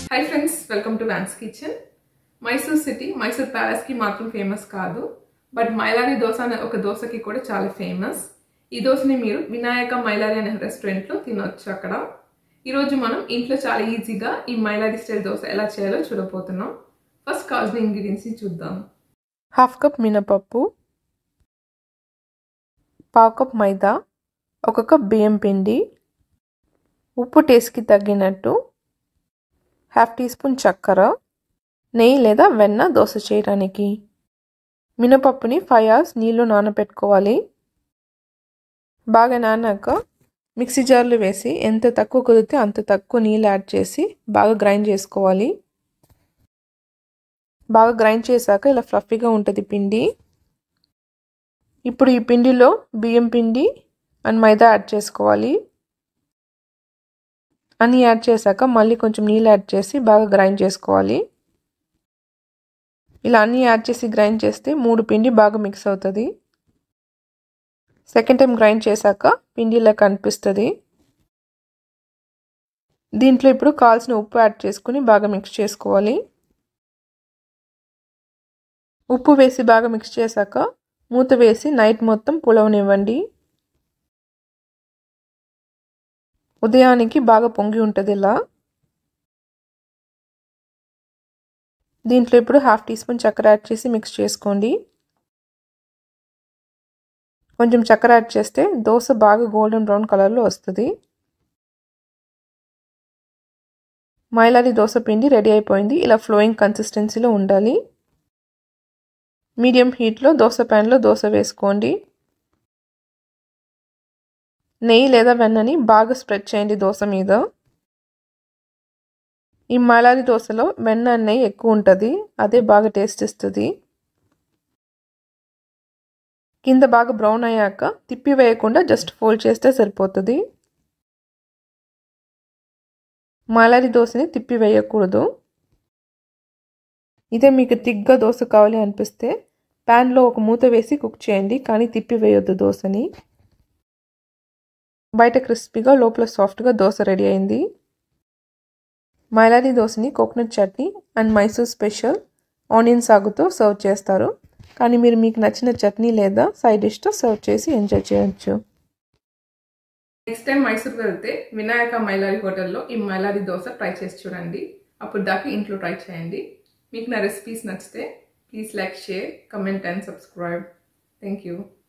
Hi friends, welcome to Van's Kitchen. Mysore City, Mysore Palace ki matram famous kaadu, but Mylari dosa ane oka dosa ki kuda chaala famous. Ee dosani meeru Vinayaka Mylari ane restaurant lo tinochu akkada. Ee roju manam intlo chaala easy ga ee Mylari style dosa ela cheyalo chudapotunnam. First కావాల్సిన ingredients ni chuddam. Half cup minapappu, పావు cup maida, 1 cup బియ్యం పిండి, ఉప్పు taste కి తగ్గినట్టు, half teaspoon చక్కెర, నెయ్యి లేదా వెన్న దోస చేయడానికి. మినపప్పుని 5 hours నీళ్లు నానబెట్టుకోవాలి. బాగా నానాక మిక్సీ జార్లో వేసి ఎంత తక్కువ కుదిరితే అంత తక్కువ నీళ్లు యాడ్ చేసి బాగా గ్రైండ్ చేసుకోవాలి. బాగా గ్రైండ్ చేశాక ఇలా ఫ్లఫీగా ఉంటుంది పిండి. ఇప్పుడు ఈ పిండిలో బియ్యం పిండి అండ్ మైదా యాడ్ చేసుకోవాలి. అన్నీ యాడ్ చేశాక మళ్ళీ కొంచెం నీళ్ళు యాడ్ చేసి బాగా గ్రైండ్ చేసుకోవాలి. ఇలా అన్నీ యాడ్ చేసి గ్రైండ్ చేస్తే 3 పిండి బాగా మిక్స్ అవుతుంది. సెకండ్ టైం గ్రైండ్ చేశాక పిండి ఇలా కనిపిస్తుంది. దీంట్లో ఇప్పుడు కావాల్సిన ఉప్పు యాడ్ చేసుకుని బాగా మిక్స్ చేసుకోవాలి. ఉప్పు వేసి బాగా మిక్స్ చేశాక మూత వేసి నైట్ మొత్తం పులవనివ్వండి. ఉదయానికి బాగా పొంగి ఉంటుంది ఇలా. దీంట్లో ఇప్పుడు హాఫ్ టీ స్పూన్ చక్కెర యాడ్ చేసి మిక్స్ చేసుకోండి. కొంచెం చక్కెర యాడ్ చేస్తే దోశ బాగా గోల్డెన్ బ్రౌన్ కలర్లో వస్తుంది. మైలారి దోశ పిండి రెడీ అయిపోయింది. ఇలా ఫ్లోయింగ్ కన్సిస్టెన్సీలో ఉండాలి. మీడియం హీట్లో దోశ ప్యాన్లో దోశ వేసుకోండి. నెయ్యి లేదా వెన్నని బాగా స్ప్రెడ్ చేయండి దోశ మీద. ఈ మైలారి దోశలో వెన్న నెయ్యి ఎక్కువ ఉంటుంది, అదే బాగా టేస్ట్ ఇస్తుంది. కింద బాగా బ్రౌన్ అయ్యాక తిప్పి వేయకుండా జస్ట్ ఫోల్డ్ చేస్తే సరిపోతుంది. మైలారి దోశని తిప్పి వేయకూడదు. ఇదే మీకు థిక్గా దోశ కావాలి అనిపిస్తే ప్యాన్లో ఒక మూత వేసి కుక్ చేయండి, కానీ తిప్పి వేయొద్దు దోశని. బయట క్రిస్పీగా లోపల సాఫ్ట్గా దోశ రెడీ అయింది. మైలారి దోశని coconut chutney and Mysore special onion సాగుతో సర్వ్ చేస్తారు, కానీ మీరు మీకు నచ్చిన చట్నీ లేదా సైడ్ డిష్తో సర్వ్ చేసి ఎంజాయ్ చేయొచ్చు. నెక్స్ట్ టైం మైసూర్ వెళ్తే వినాయక మైలారి హోటల్లో ఈ మైలారి దోశ ట్రై చేసి చూడండి. అప్పుడు దాకా ఇంట్లో ట్రై చేయండి. మీకు నా రెసిపీస్ నచ్చితే please like, share, comment and subscribe. Thank you.